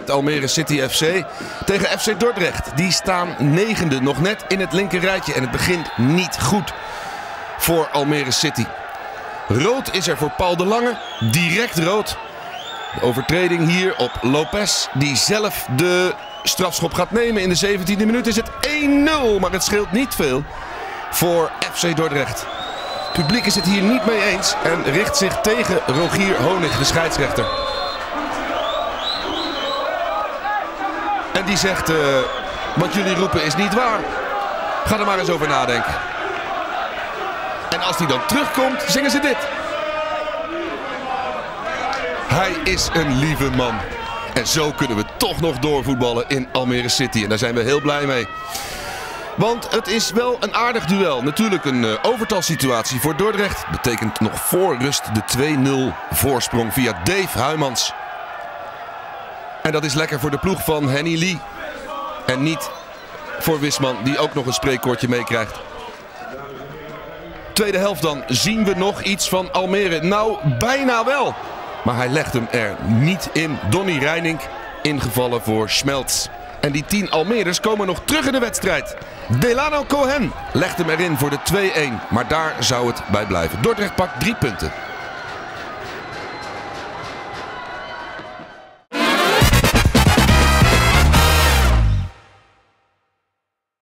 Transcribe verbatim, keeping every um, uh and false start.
Almere City F C tegen F C Dordrecht. Die staan negende, nog net in het linker rijtje. En het begint niet goed voor Almere City. Rood is er voor Paul de Lange. Direct rood. De overtreding hier op Lopez, die zelf de strafschop gaat nemen. In de zeventiende minuut is het één nul, maar het scheelt niet veel voor F C Dordrecht. Het publiek is het hier niet mee eens en richt zich tegen Rogier Honig, de scheidsrechter. En die zegt, uh, wat jullie roepen is niet waar. Ga er maar eens over nadenken. En als hij dan terugkomt, zingen ze dit. Hij is een lieve man. En zo kunnen we toch nog doorvoetballen in Almere City. En daar zijn we heel blij mee. Want het is wel een aardig duel. Natuurlijk een uh, overtalsituatie voor Dordrecht. Betekent nog voor rust de twee nul voorsprong via Dave Huymans. En dat is lekker voor de ploeg van Henny Lee. En niet voor Wisman, die ook nog een spreekkoortje meekrijgt. Tweede helft dan zien we nog iets van Almere. Nou, bijna wel. Maar hij legt hem er niet in. Donny Reining ingevallen voor Schmeltz. En die tien Almeerders komen nog terug in de wedstrijd. Delano Cohen legt hem erin voor de twee één. Maar daar zou het bij blijven. Dordrecht pakt drie punten.